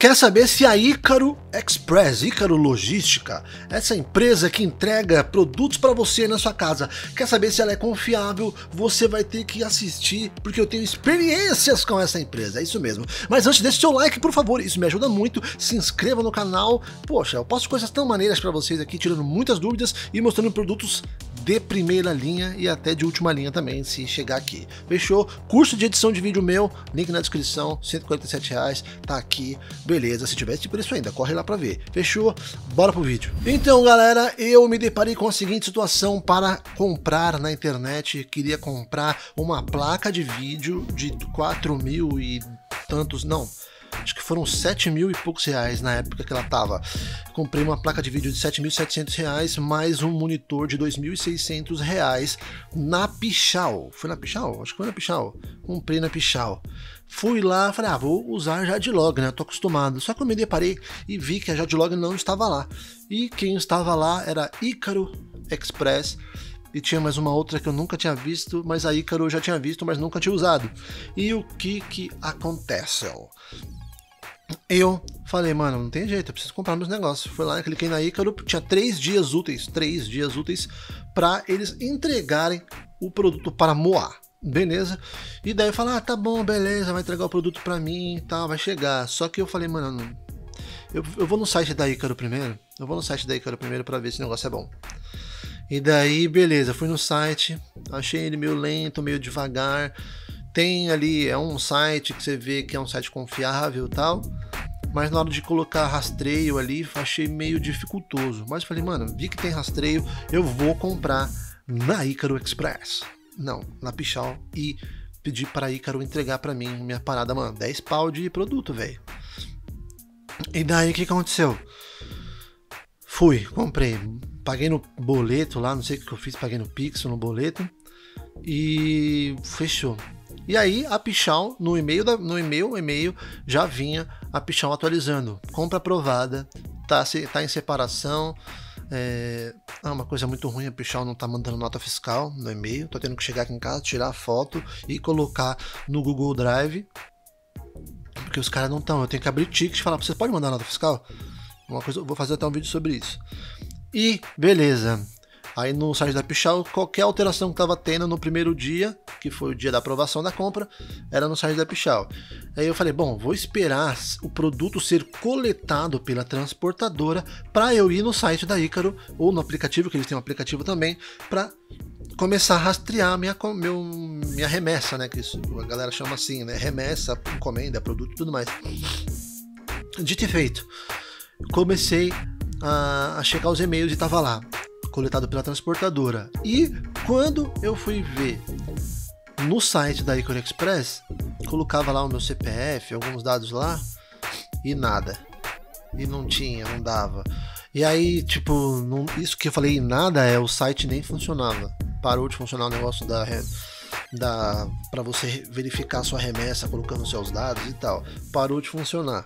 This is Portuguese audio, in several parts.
Quer saber se a Ícaro Express, Ícaro Logística, essa empresa que entrega produtos para você na sua casa, quer saber se ela é confiável? Você vai ter que assistir, porque eu tenho experiências com essa empresa, é isso mesmo. Mas antes, deixe seu like, por favor, isso me ajuda muito. Se inscreva no canal. Poxa, eu posto coisas tão maneiras para vocês aqui, tirando muitas dúvidas e mostrando produtos de primeira linha e até de última linha também, se chegar aqui. Fechou? Curso de edição de vídeo meu, link na descrição, R$147, tá aqui. Beleza, se tiver esse preço ainda, corre lá pra ver. Fechou? Bora pro vídeo. Então, galera, eu me deparei com a seguinte situação para comprar na internet. Queria comprar uma placa de vídeo de 4.000 e tantos, não, acho que foram 7.000 e poucos reais na época que ela tava. Comprei uma placa de vídeo de 7.700 reais, mais um monitor de 2.600 reais na Pichau. Foi na Pichau? Acho que foi na Pichau. Comprei na Pichau. Fui lá, falei, vou usar a Jadlog, né? Tô acostumado. Só que eu me deparei e vi que a Jadlog não estava lá. E quem estava lá era Ícaro Express. E tinha mais uma outra que eu nunca tinha visto, mas a Ícaro eu já tinha visto, mas nunca tinha usado. E o que acontece? Eu falei, mano, não tem jeito, eu preciso comprar meus negócios. Fui lá, cliquei na Ícaro, tinha 3 dias úteis para eles entregarem o produto para Moá. Beleza? E daí eu falei, tá bom, beleza, vai entregar o produto para mim e tal, vai chegar. Só que eu falei, mano, eu vou no site da Ícaro primeiro. Eu vou no site da Ícaro primeiro para ver se o negócio é bom. E daí, beleza, fui no site, achei ele meio lento, meio devagar. Tem ali, é um site que você vê que é um site confiável e tal, mas na hora de colocar rastreio ali, achei meio dificultoso. Mas falei, mano, vi que tem rastreio, eu vou comprar na Ícaro Express. Não, na Pichau, e pedir para a Ícaro entregar para mim minha parada, mano, 10 pau de produto, velho. E daí, o que aconteceu? Fui, comprei, paguei no boleto lá, não sei o que eu fiz, paguei no Pix, no boleto, e fechou. E aí a Pichau, no e-mail já vinha a Pichau atualizando, compra aprovada, tá em separação. Uma coisa muito ruim, a Pichau não tá mandando nota fiscal no e-mail, tô tendo que chegar aqui em casa, tirar a foto e colocar no Google Drive, porque os caras não estão, eu tenho que abrir ticket e falar, você pode mandar nota fiscal? Uma coisa, eu vou fazer até um vídeo sobre isso. E beleza, aí no site da Pichau, qualquer alteração que estava tendo no primeiro dia, que foi o dia da aprovação da compra, era no site da Pichau. Aí eu falei, bom, vou esperar o produto ser coletado pela transportadora para eu ir no site da Ícaro, ou no aplicativo, que eles têm um aplicativo também, para começar a rastrear minha remessa, né, que isso, a galera chama assim, né, remessa, encomenda, produto e tudo mais. Dito e feito, comecei a checar os e-mails e tava lá, coletado pela transportadora. E quando eu fui ver no site da Ícaro Express, colocava lá o meu CPF, alguns dados lá, e nada. E não tinha, não dava. E aí, tipo, isso que eu falei, nada, o site nem funcionava. Parou de funcionar o negócio para você verificar a sua remessa, colocando seus dados e tal. Parou de funcionar.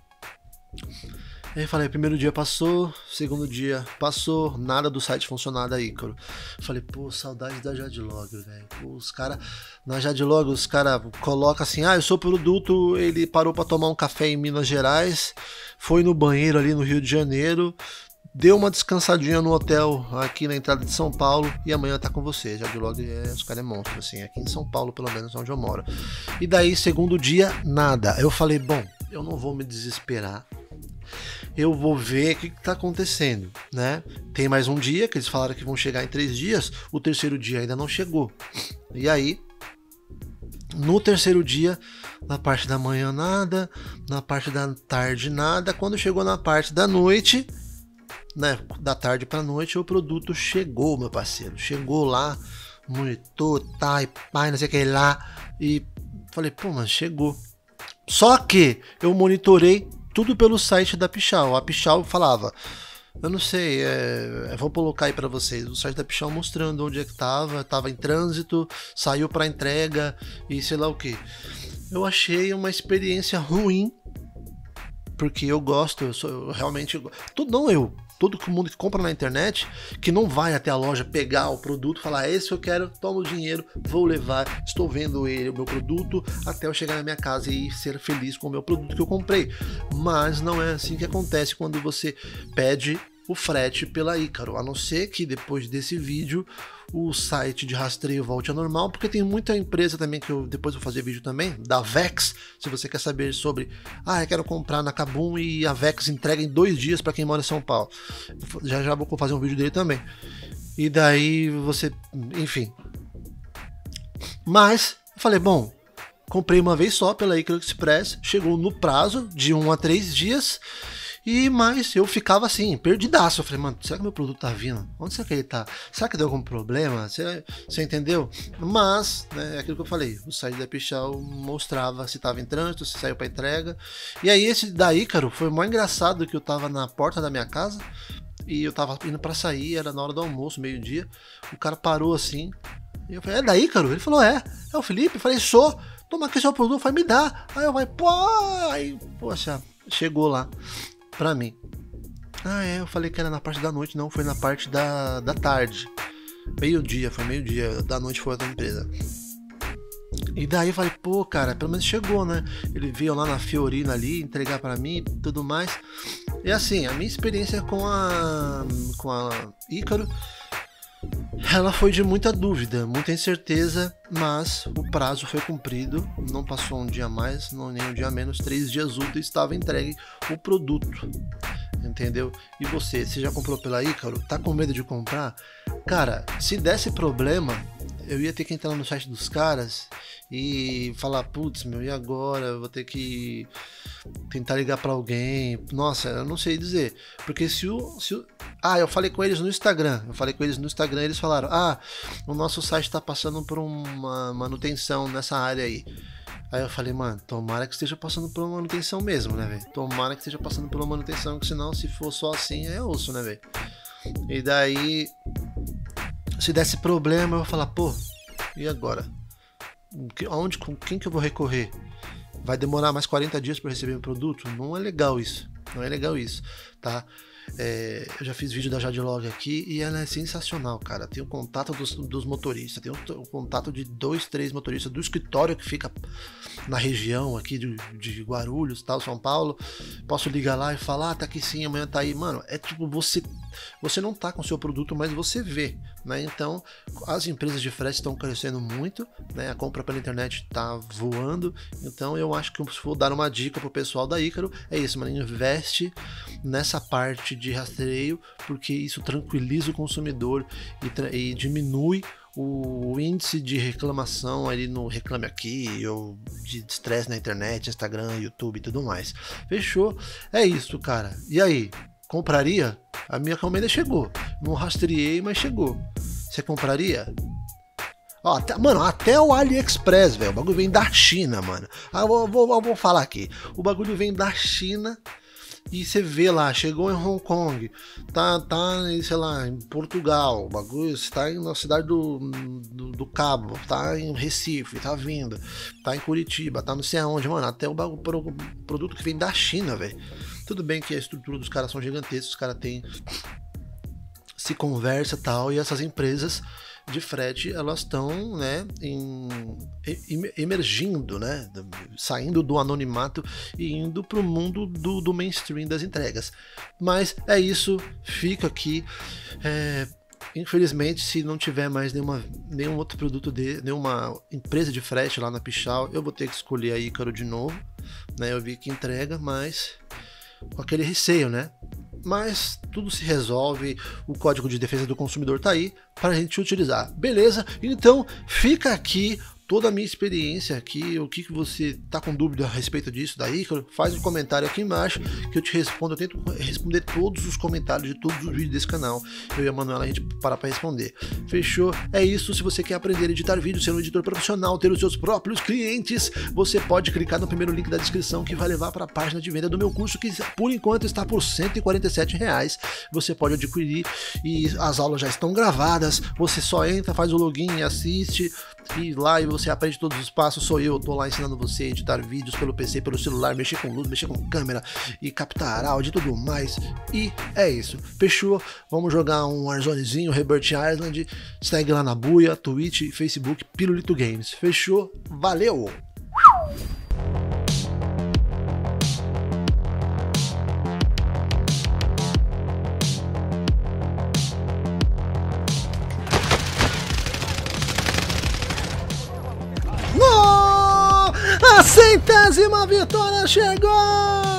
Aí falei, primeiro dia passou, segundo dia passou, nada do site funcionar da Ícaro. Falei, pô, saudade da Jadlog, velho. Os caras, na Jadlog, os caras colocam assim, eu sou produto, ele parou pra tomar um café em Minas Gerais, foi no banheiro ali no Rio de Janeiro, deu uma descansadinha no hotel aqui na entrada de São Paulo e amanhã tá com você. Jadlog, os caras é monstro, assim, aqui em São Paulo, pelo menos, onde eu moro. E daí, segundo dia, nada. Eu falei, bom, eu não vou me desesperar. Eu vou ver o que tá acontecendo, né? Tem mais um dia, que eles falaram que vão chegar em 3 dias, o terceiro dia ainda não chegou. E aí, no terceiro dia, na parte da manhã nada, na parte da tarde nada, quando chegou na parte da noite, né, da tarde pra noite, o produto chegou, meu parceiro. Chegou lá, monitor, e pai, não sei o que lá, e falei, pô, mas chegou. Só que eu monitorei tudo pelo site da Pichau. A Pichau falava, eu não sei, vou colocar aí para vocês, o site da Pichau mostrando onde é que tava em trânsito, saiu para entrega e sei lá o que. Eu achei uma experiência ruim porque eu gosto, eu realmente... Todo mundo que compra na internet, que não vai até a loja pegar o produto, falar, esse eu quero, toma o dinheiro, vou levar, estou vendo o meu produto, até eu chegar na minha casa e ser feliz com o meu produto que eu comprei. Mas não é assim que acontece quando você pede o frete pela Ícaro, a não ser que depois desse vídeo o site de rastreio volte ao normal, porque tem muita empresa também, que eu depois vou fazer vídeo também, da Vex, se você quer saber sobre, eu quero comprar na Kabum e a Vex entrega em 2 dias para quem mora em São Paulo, já vou fazer um vídeo dele também, e daí você, enfim, mas eu falei, bom, comprei uma vez só pela Ícaro Express, chegou no prazo de 1 a 3 dias, mas eu ficava assim, perdidaço. Eu falei, mano, será que meu produto tá vindo? Onde será que ele tá? Será que deu algum problema? Você entendeu? Mas, né, é aquilo que eu falei, o site da Pichau mostrava se tava em trânsito, se saiu para entrega. E aí esse da Ícaro foi mais engraçado, que eu tava na porta da minha casa e eu tava indo para sair, era na hora do almoço, meio-dia. O cara parou assim, e eu falei, é da Ícaro? Ele falou, é o Felipe? Eu falei, sou. Toma aqui seu produto. Eu falei, me dá. Aí eu falei, poxa, chegou lá pra mim. Eu falei que era na parte da noite, não, foi na parte da tarde. Meio-dia, foi meio-dia, da noite foi outra empresa. E daí eu falei, pô, cara, pelo menos chegou, né? Ele veio lá na Fiorina ali, entregar pra mim e tudo mais. E assim, a minha experiência com a Ícaro, ela foi de muita dúvida, muita incerteza, mas o prazo foi cumprido, não passou um dia a mais, nem um dia a menos, 3 dias úteis estava entregue o produto, entendeu? E você já comprou pela Ícaro? Tá com medo de comprar? Cara, se desse problema, eu ia ter que entrar no site dos caras e falar, putz, e agora? Eu vou ter que tentar ligar pra alguém. Nossa, eu não sei dizer. Porque eu falei com eles no Instagram. Eles falaram, o nosso site tá passando por uma manutenção nessa área aí. Aí eu falei, mano, tomara que esteja passando por uma manutenção mesmo, né, velho? Tomara que esteja passando por uma manutenção, que senão, se for só assim, é osso, né, velho? E daí, se desse problema, eu vou falar, pô, e agora? Com quem que eu vou recorrer? Vai demorar mais 40 dias para receber o produto? Não é legal isso, tá? Eu já fiz vídeo da Jadlog aqui e ela é sensacional, cara. Tem o contato dos motoristas, tem o contato de 2, 3 motoristas do escritório que fica na região aqui de Guarulhos, tal, São Paulo. Posso ligar lá e falar, tá aqui sim, amanhã tá aí. Mano, é tipo, você não tá com o seu produto, mas você vê, né? Então, as empresas de frete estão crescendo muito, né? A compra pela internet tá voando. Então, eu acho que se for dar uma dica pro pessoal da Ícaro, é isso, mano. Investe nessa parte de rastreio, porque isso tranquiliza o consumidor e diminui o índice de reclamação ali no Reclame Aqui, ou de estresse na internet, Instagram, YouTube e tudo mais. Fechou? É isso, cara. E aí, compraria? A minha encomenda chegou. Não rastreei, mas chegou. Você compraria? Mano, até o AliExpress, velho. O bagulho vem da China, mano. Eu vou falar aqui. O bagulho vem da China. E você vê lá, chegou em Hong Kong, tá sei lá, em Portugal, o bagulho está na cidade do Cabo, tá em Recife, tá vindo, tá em Curitiba, tá não sei aonde, mano, até o produto que vem da China, velho. Tudo bem que a estrutura dos caras são gigantescas, os caras se conversa e tal, e essas empresas de frete, elas estão, né, emergindo, né, saindo do anonimato e indo para o mundo do mainstream das entregas. Mas é isso, fica aqui. Infelizmente, se não tiver mais nenhum outro produto nenhuma empresa de frete lá na Pichau, eu vou ter que escolher a Ícaro de novo, né? Eu vi que entrega, mas com aquele receio, né? Mas tudo se resolve, o Código de Defesa do Consumidor tá aí para a gente utilizar, beleza? Então fica aqui toda a minha experiência aqui, o que você tá com dúvida a respeito disso, da Ícaro, faz um comentário aqui embaixo que eu te respondo. Eu tento responder todos os comentários de todos os vídeos desse canal. Eu e a Manuela, a gente para responder. Fechou? É isso. Se você quer aprender a editar vídeos, ser um editor profissional, ter os seus próprios clientes, você pode clicar no primeiro link da descrição que vai levar para a página de venda do meu curso, que por enquanto está por R$147. Você pode adquirir e as aulas já estão gravadas. Você só entra, faz o login, assiste e lá e você aprende todos os passos, sou eu tô lá ensinando você a editar vídeos pelo PC, pelo celular, mexer com luz, mexer com câmera e captar áudio e tudo mais. E é isso, fechou? Vamos jogar um Warzonezinho, Rebirth Island, segue lá na Buia, Twitch, Facebook, Pirulito Games. Fechou? Valeu! A 100ª vitória chegou!